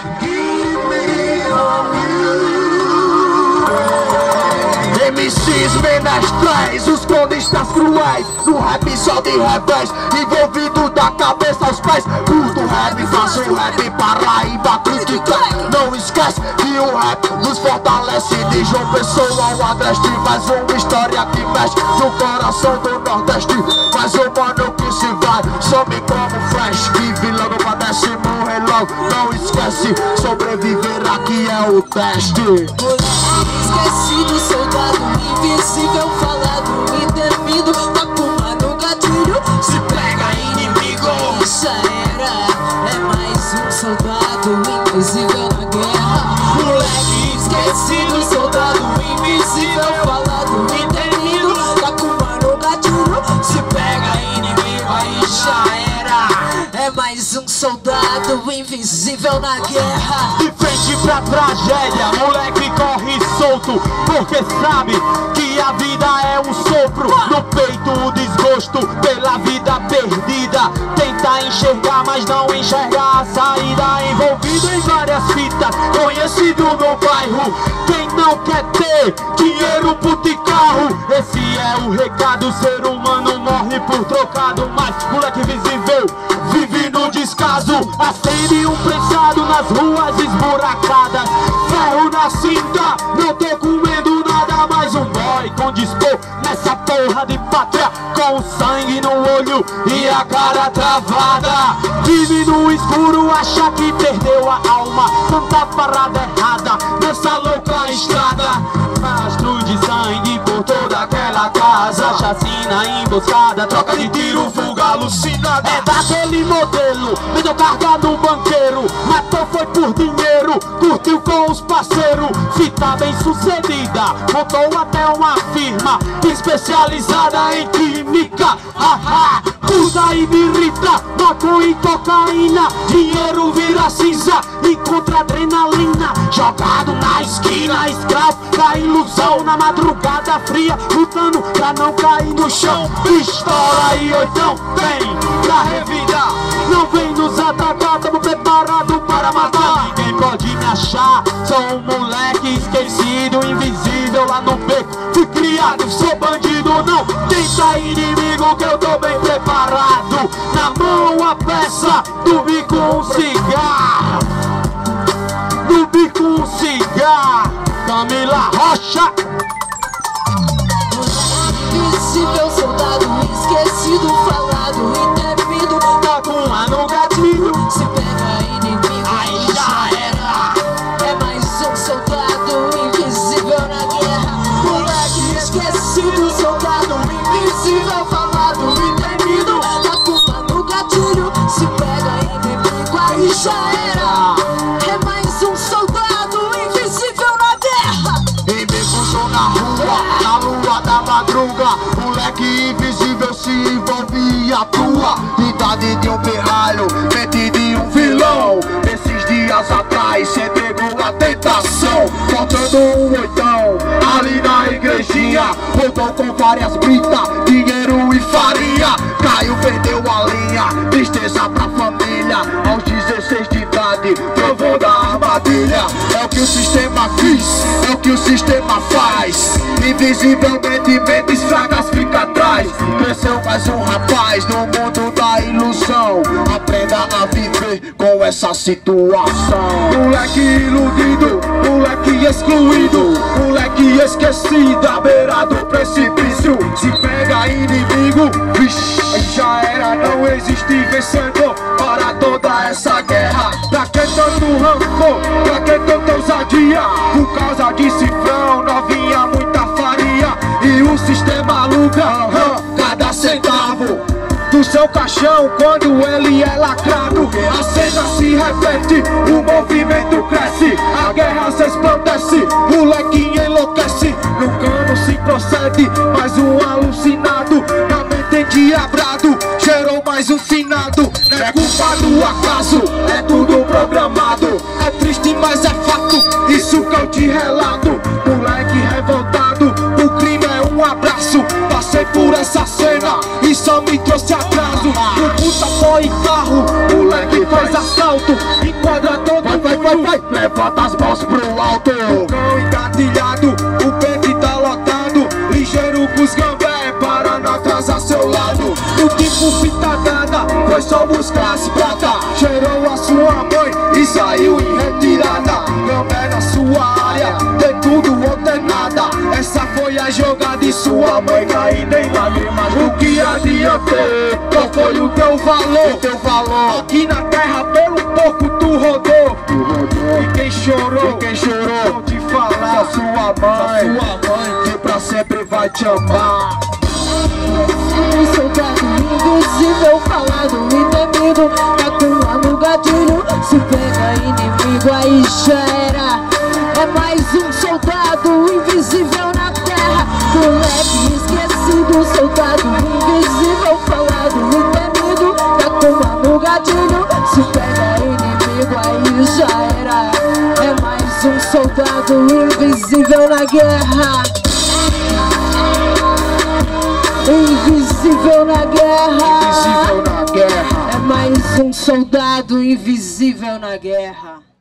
MCs menestréis, os cronistas cruéis, no rap só de revés, envolvido da cabeça aos pés. Curto rap, faço rap, Paraíba crítica. Não esquece que o rap nos fortalece. De João Pessoa ao Agreste, faz uma história que mexe no coração do Nordeste. Mas o mano que se vai, some como flash. Vive logo, padece, morre logo. Não esquece, sobreviver aqui é o teste. Esquecido, soldado invisível, falado e temido, tá com no gatilho, se pega inimigo, já era. É mais um soldado invisível na guerra. Moleque esquecido, soldado invisível, falado e temido, tá com no gatilho, se pega inimigo, aí já era. É mais um soldado invisível na guerra. De frente pra tragédia, moleque corre solto, porque sabe que a vida é um sopro. No peito o desgosto pela vida perdida, tenta enxergar mas não enxerga a saída. Envolvido em várias fitas, conhecido no bairro. Quem não quer ter dinheiro, puto e carro, esse é o recado. Ser humano morre por trocado, mas moleque visível vive no descaso. Acende um prensado nas ruas esburacadas, ferro na cinta, não tô comendo nada. Mais um boy com dispor nessa porra de pátria, com sangue no olho e a cara travada. Vive no escuro, acha que perdeu a alma, tanta parada errada nessa louca estrada. Rastro de sangue por toda aquela casa, chacina emboscada, troca de tiro, fuga alucinada. É daquele modelo, vendeu carga no banqueiro, matou foi por dinheiro, curtiu com os parceiros. Fita bem sucedida, montou até uma firma especializada em química. Usa e me irrita, maconha e cocaína, dinheiro vira cinza, encontra adrenalina. Jogado na esquina, escravo da ilusão, na madrugada fria, lutando pra não cair no chão. Pistola e oitão, vem pra revidar, não vem nos atacar, tamo preparado para matar. Ninguém pode me achar, sou um moleque esquecido, invisível lá no beco. Fui criado, sou bandido, não tenta inimigo que eu tô bem preparado. Na mão a peça, do bico um cigarro, do bico um cigarro. Camila Rocha. Invisível, soldado esquecido, falado e temido, Tá com uma no gatilho, se pega inimigo, aí já era. É mais um soldado invisível na guerra. Moleque esquecido, soldado invisível, falado e temido, tá com no gatilho, se pega inimigo, aí já era. É mais um soldado invisível na guerra. Em beco na rua, na lua da madruga, moleque invisível se envolve e atua. Idade de um pirralho, mente de um vilão. Esses dias atrás se entregou a tentação, faltando um oitão ali na igrejinha. Voltou com várias britas, dinheiro e farinha. Caiu, perdeu a linha, tristeza pra família. Aos 16 de idade, provou da armadilha. É o que o sistema quis, é o que o sistema faz. Invisivelmente, mentes fracas fica atrás. Cresceu mais um rapaz no mundo da ilusão. Aprenda a viver com essa situação. Moleque iludido, moleque excluído, moleque esquecido, à beira do precipício. Se pega inimigo, vixe, já era, não existe vencedor para toda essa guerra. Pra que tanto rancor, pra que tanta ousadia? Por causa de cifrão, novinha, muita faria. E o sistema aluga cada centavo do seu caixão quando ele é lacrado. A cena se repete, o movimento cresce, a guerra se esplandece, o moleque enlouquece. No cano se procede, mais um alucinado, na mente endiabrado, gerou mais um finado. Não é culpa do acaso, é tudo programado. É triste, mas é fato, isso que eu te relato. Moleque revoltado, o crime é um abraço. Passei por essa cena e só me trouxe atraso. O puta foi em carro, moleque faz assalto, enquadra todo mundo. levanta as mãos pro alto. O cão engatilhado, o pente tá lotado. Ligeiro com os gambé para não atrasar seu lado. O tipo fita dada, foi só buscar as prata. Cheirou a sua mãe e saiu em retirada. Gambé na sua área, tem tudo ou tem nada. Essa foi a jogada e sua mãe caindo em lágrimas. O que adiantou? Qual foi o teu valor? O teu valor Aqui na terra pelo pouco tu rodou. E quem chorou? Vou te falar, só sua mãe, que pra sempre vai te amar. Um soldado invisível, falado e temido, tá com ar no gatilho. Se pega inimigo, aí já era. É mais um soldado invisível na terra. Moleque esquecido, soldado invisível, falado e temido, tá com ar no gatilho. Se pega inimigo, aí já era. É mais um soldado invisível na guerra. Invisível na guerra. Invisível na guerra. É mais um soldado invisível na guerra.